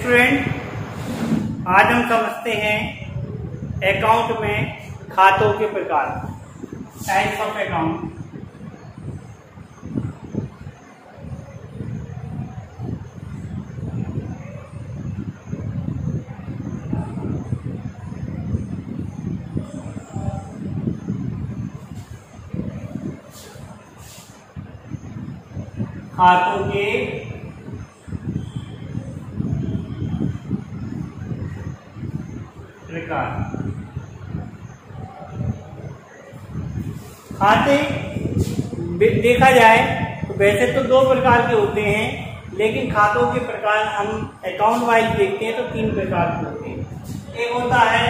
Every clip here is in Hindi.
स्टूडेंट, आज हम समझते हैं अकाउंट में खातों के प्रकार, टाइप्स ऑफ अकाउंट। खातों के प्रकार। खाते देखा जाए तो वैसे तो दो प्रकार के होते हैं, लेकिन खातों के प्रकार हम अकाउंट वाइज देखते हैं तो तीन प्रकार के होते हैं। एक होता है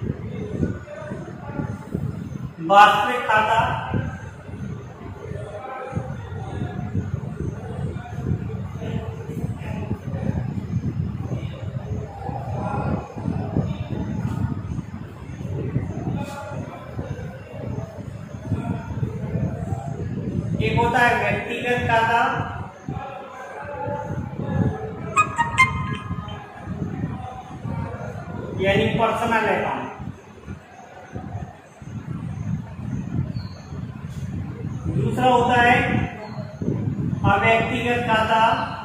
वास्तविक खाता, एक होता है व्यक्तिगत खाता, यानी पर्सनल अकाउंट। दूसरा होता है अव्यक्तिगत खाता,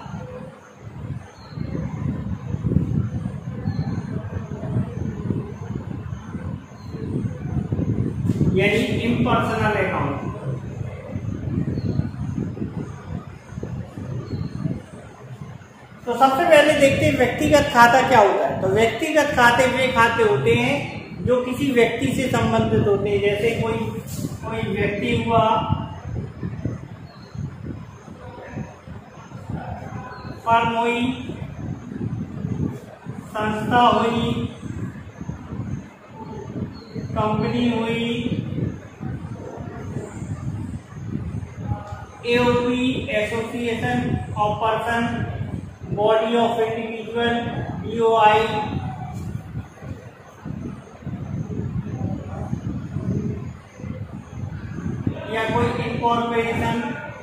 यानी इम्पर्सनल अकाउंट। तो सबसे पहले देखते हैं व्यक्तिगत खाता क्या होता है। तो व्यक्तिगत खाते वे खाते होते हैं जो किसी व्यक्ति से संबंधित होते हैं, जैसे कोई व्यक्ति हुआ, फर्म हुई, संस्था हुई, कंपनी हुई, AOP association of person, body of individual BOI, या कोई इनकॉर्पोरेशन,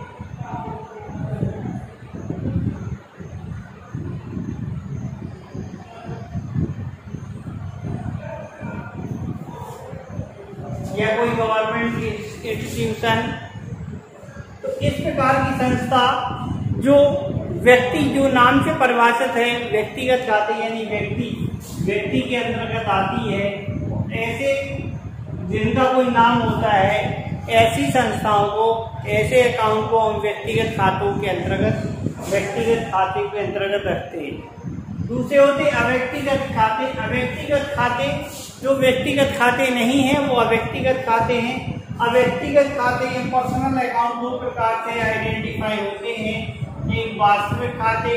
या कोई गवर्नमेंट इंस्टीट्यूशन। तो इस प्रकार की संस्था जो व्यक्ति जो नाम से परिभाषित है व्यक्तिगत खाते यानी व्यक्ति के अंतर्गत आती है, ऐसे जिनका कोई नाम होता है ऐसी संस्थाओं को, ऐसे अकाउंट को हम व्यक्तिगत खातों के अंतर्गत, व्यक्तिगत खाते के अंतर्गत रखते हैं। दूसरे होते अव्यक्तिगत खाते। अव्यक्तिगत खाते जो व्यक्तिगत खाते नहीं है वो अव्यक्तिगत खाते हैं। अव्यक्तिगत खाते या पर्सनल अकाउंट दो प्रकार से आइडेंटिफाई होते हैं। एक वास्तविक खाते,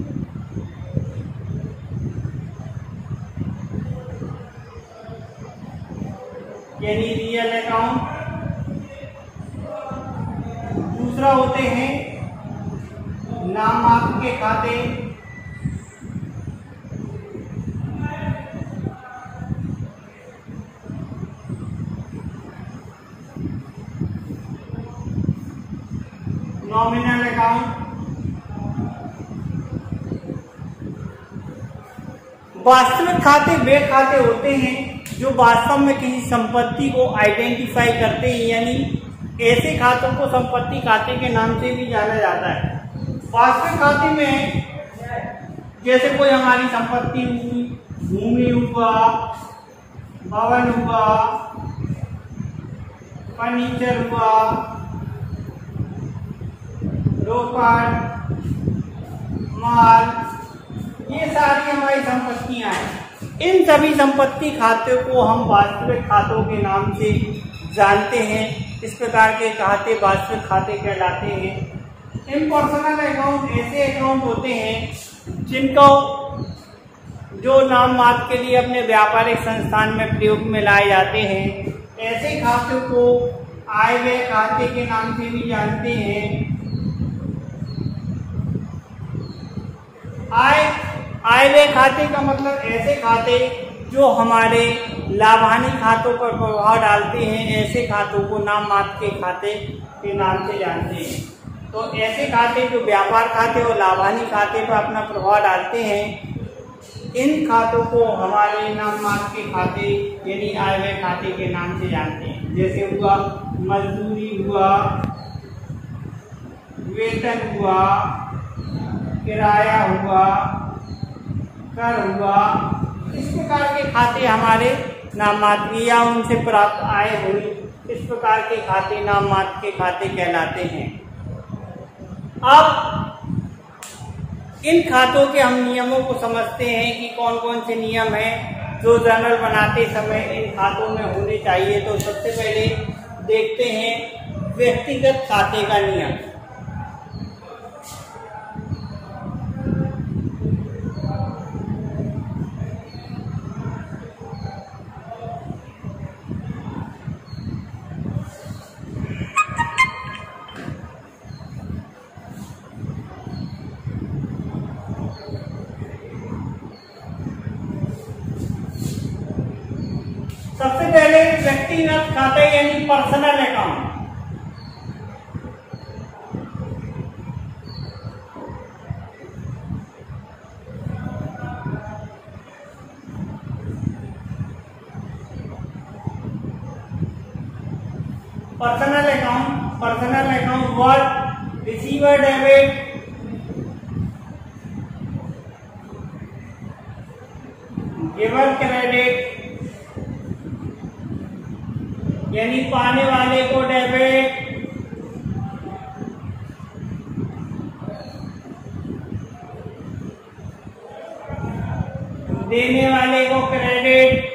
यानी रियल अकाउंट। दूसरा होते हैं नाममात्र के खाते, नॉमिनल अकाउंट। वास्तविक खाते वे खाते होते हैं जो वास्तव में किसी संपत्ति को आइडेंटिफाई करते हैं, यानी ऐसे खातों को संपत्ति खाते के नाम से भी जाना जाता है। वास्तविक खाते में जैसे कोई हमारी संपत्ति हुई, भूमि हुआ, भवन हुआ, फर्नीचर हुआ, रोकड़, माल, ये सारी हमारी संपत्तियां हैं। इन सभी संपत्ति खातों को हम वास्तविक खातों के नाम से जानते हैं। इस प्रकार के खाते वास्तविक खाते कहलाते हैं। इम्पर्सनल अकाउंट ऐसे अकाउंट होते हैं जिनको जो नाम मात्र के लिए अपने व्यापारिक संस्थान में प्रयोग में लाए जाते हैं। ऐसे खातों को आय व्यय खाते के नाम से भी जानते हैं। आय व्यय खाते का मतलब ऐसे खाते जो हमारे लाभानी खातों पर प्रभाव डालते हैं, ऐसे खातों को नाम मात्र के खाते के नाम से जानते हैं। तो ऐसे खाते जो व्यापार खाते और लाभानी खाते पर अपना प्रभाव डालते हैं, इन खातों को हमारे नाम मात्र के खाते यानी आय व्यय खाते के नाम से जानते हैं। जैसे हुआ मजदूरी हुआ, वेतन हुआ, किराया हुआ, कर हुआ। इस प्रकार के खाते हमारे नाम मात्र या उनसे प्राप्त आय हुई, इस प्रकार के खाते नाम मात्र के खाते कहलाते हैं। अब इन खातों के हम नियमों को समझते हैं कि कौन कौन से नियम हैं जो जर्नल बनाते समय इन खातों में होने चाहिए। तो सबसे पहले देखते हैं व्यक्तिगत खाते का नियम। सबसे पहले व्यक्तिगत खाते यानी personal account. Personal account what receiver debit, giver credit यानी पाने वाले को डेबिट, देने वाले को क्रेडिट।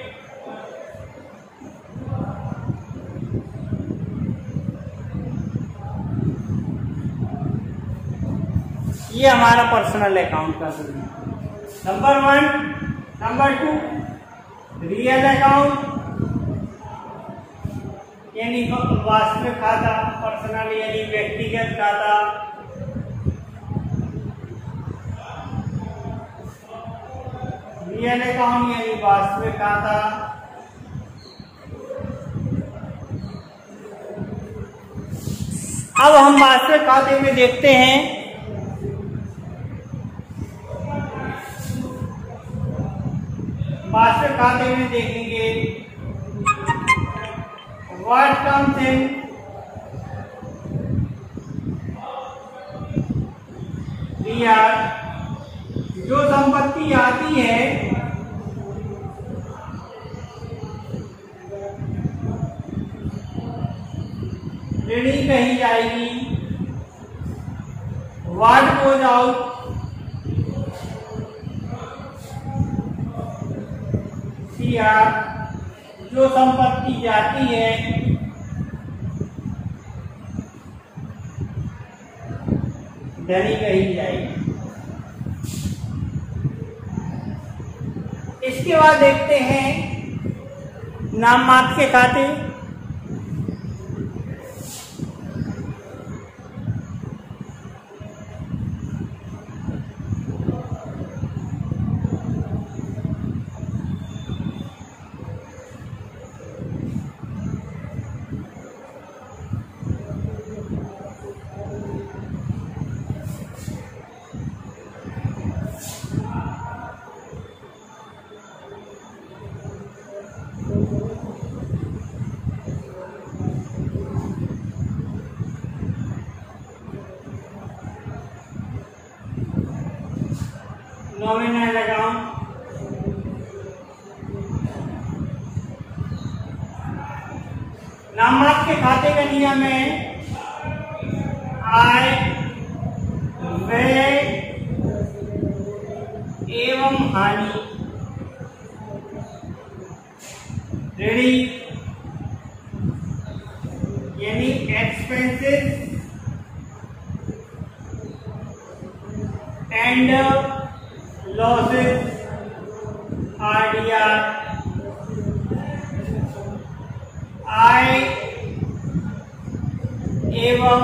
ये हमारा पर्सनल अकाउंट का नंबर 1। नंबर 2 रियल अकाउंट यानी वास्तविक खाता, पर्सनल यानी व्यक्तिगत खाता। रियल अकाउंट यानी वास्तविक खाता। अब हम वास्तविक खाते में देखते हैं वास्तविक खाते में देखेंगे what comes in रियाल, जो संपत्ति आती है ऋणी कही जाएगी। what goes out सीआर, जो संपत्ति जाती है धनी कही जाएगी। इसके बाद देखते हैं नाम मात्र के खाते। नॉमिनल अकाउंट नाम मात्र के खाते का नियम है आय व्यय एवं हानि ऋणी यानी एक्सपेंसेस एंड losses RDR, आय एवं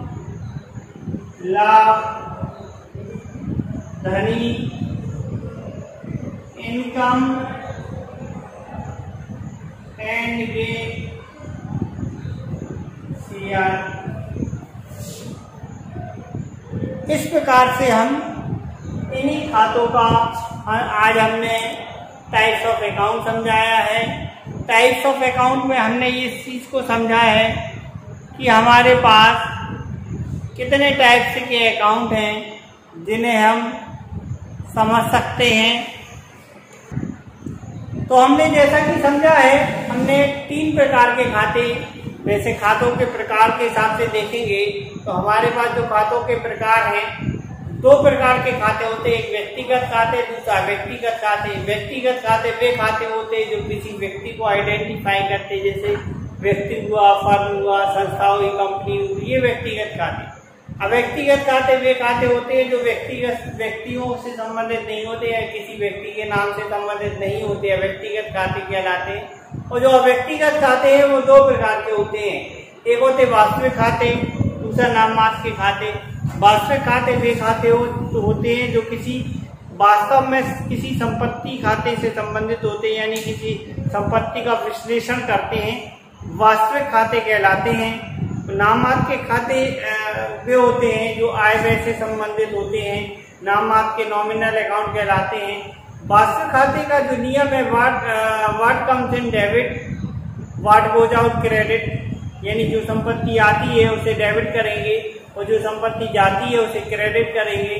लाभ धनी इनकम एंड गेन सीआर। इस प्रकार से हम इन्हीं खातों का आज हमने टाइप्स ऑफ अकाउंट समझाया है। टाइप्स ऑफ अकाउंट में हमने इस चीज को समझा है कि हमारे पास कितने टाइप्स के अकाउंट हैं जिन्हें हम समझ सकते हैं। तो हमने जैसा कि समझा है, हमने 3 प्रकार के खाते, वैसे खातों के प्रकार के हिसाब से देखेंगे तो हमारे पास जो खातों के प्रकार हैं, 2 प्रकार के खाते होते हैं, एक व्यक्तिगत खाते, दूसरा व्यक्तिगत खाते। व्यक्तिगत खाते वे खाते होते हैं जो किसी व्यक्ति को आइडेंटिफाई करते, जैसे व्यक्ति हुआ, फर्म हुआ, संस्था हुई, कंपनी हुई, ये व्यक्तिगत खाते। अब व्यक्तिगत खाते वे खाते होते हैं जो व्यक्तियों से संबंधित नहीं होते या किसी व्यक्ति के नाम से संबंधित नहीं होते हैं, व्यक्तिगत खाते कहलाते हैं। और जो अव्यक्तिगत खाते हैं वो 2 प्रकार के होते हैं, एक होते वास्तविक खाते, दूसरा नाम मात्र के खाते। वास्तविक खाते वे खाते होते हैं जो किसी वास्तव में किसी संपत्ति खाते से संबंधित होते हैं, यानी किसी संपत्ति का विश्लेषण करते हैं, वास्तविक खाते कहलाते हैं। नाम मात्र के खाते वे होते हैं जो आय व्यय से संबंधित होते हैं, नाम मात्र के नॉमिनल अकाउंट कहलाते हैं। वास्तविक खाते का जो नियम है, what comes in debit what goes out credit, यानी जो संपत्ति आती है उसे डेबिट करेंगे और जो संपत्ति जाती है उसे क्रेडिट करेंगे।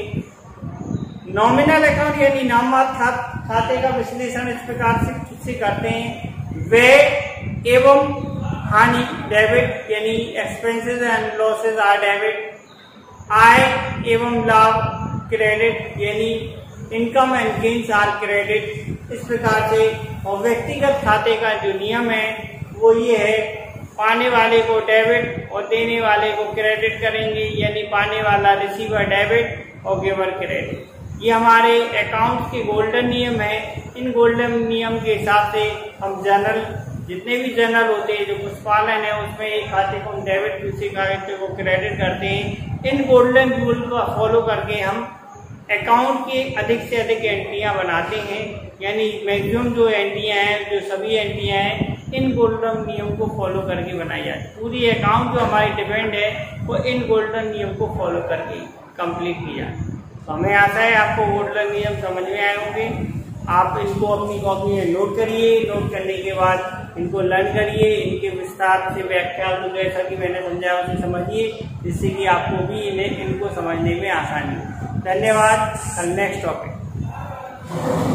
नॉमिनल अकाउंट यानी नाम मात्र खाते का विश्लेषण इस प्रकार से करते हैं, व्यय एवं हानि डेबिट, यानी expenses and losses are debit. आय एवं लाभ क्रेडिट, यानी income and gains are credit. इस प्रकार से। और व्यक्तिगत खाते का जो नियम है वो ये है, पाने वाले को डेबिट और देने वाले को क्रेडिट करेंगे, यानी पाने वाला रिसीवर डेबिट और गिवर क्रेडिट। ये हमारे अकाउंट के गोल्डन नियम है। इन गोल्डन नियम के हिसाब से हम जर्नल, जितने भी जर्नल होते हैं जो पुष्पालन है, उसमें एक खाते को हम डेबिट, दूसरे खाते को क्रेडिट करते हैं। इन गोल्डन रूल को फॉलो करके हम अकाउंट की अधिक से अधिक एंट्रियां बनाते हैं, यानी मैक्सिमम जो एंट्रियां हैं, जो सभी एंट्रियां हैं, इन गोल्डन नियम को फॉलो करके बनाई जाती है। पूरी अकाउंट जो हमारी डिपेंड है वो इन गोल्डन नियम को फॉलो करके कंप्लीट की जाती है। तो हमें आशा है आपको गोल्डन नियम समझ में आए होंगे। आप इनको अपनी कॉपी में नोट करिए, नोट करने के बाद इनको लर्न करिए, इनके विस्तार से व्याख्या को जैसा कि मैंने समझाया उसे समझिए, जिससे कि आपको भी इनको समझने में आसानी हो। धन्यवाद। Next topic.